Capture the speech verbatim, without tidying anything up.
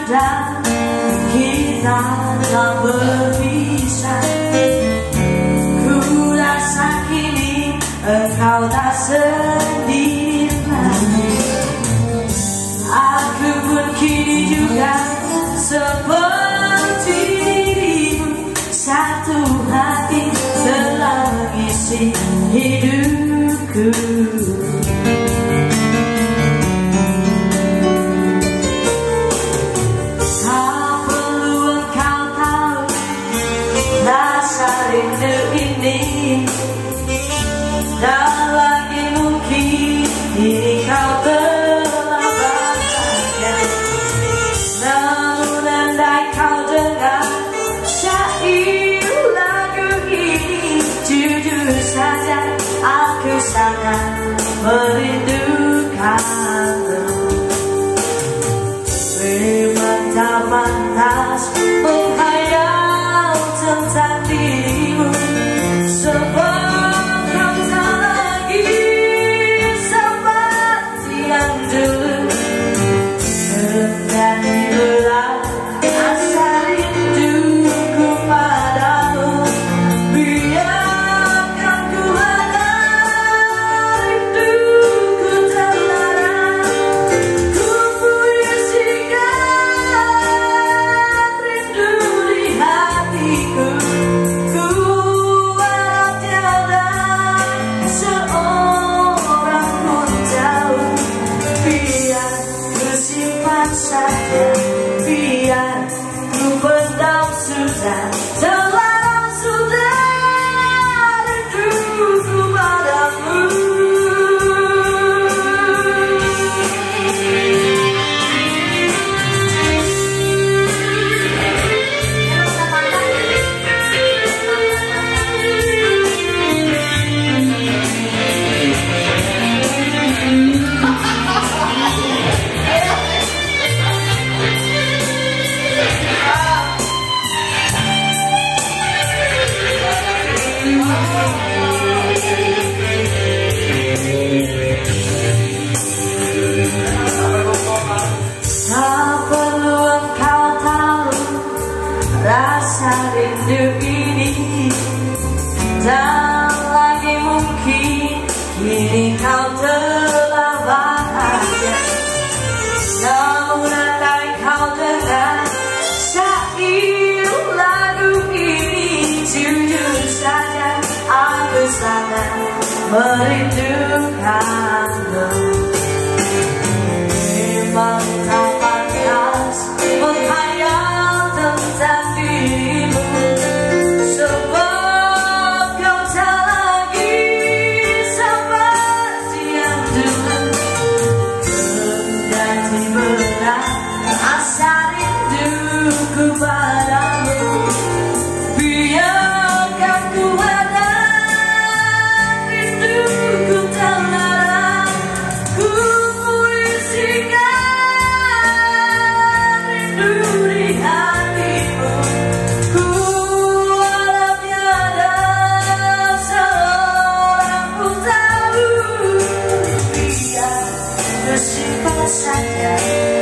dan kita tak berpisah. Ku rasa kini engkau tak sendiri lagi. Aku pun kini juga seperti dirimu, satu hati telah mengisi hidupku. Tak perlu engkau tahu rasa rindu ini, dan lagi mungkin kini kau telah bahagia. Namun andai kau dengar syair lagu ini, jujur saja aku sangat merindukanmu. Memang tak pantas menghayal tentang dirimu, sebab kau tak lagi seperti yang dulu. Kendati berat asa rinduku padamu, biarkan ku ada rinduku terlarang. Ku puisikan rindu di hatiku. Ku harap tiada seorang pun tahu. Biar ku simpan saja, biar ku pendam sudah, terlarang sudah rinduku padamu. Tak perlu engkau tahu rasa rindu ini, dan lagi mungkin kini kau telah bahagia. Namun andai kau dengar syair lagu ini, jujur saja aku sangat merindukanmu. Memang tak pantas menghayal tentang dirimu, sebab kau tak lagi seperti yang dulu. Kendati berat asa rinduku padamu, biarkan ku ada rinduku terlarang. Ku puisikan rindu di hatimu. Ku harap tiada seorang pun tahu. Biar tersimpan saja,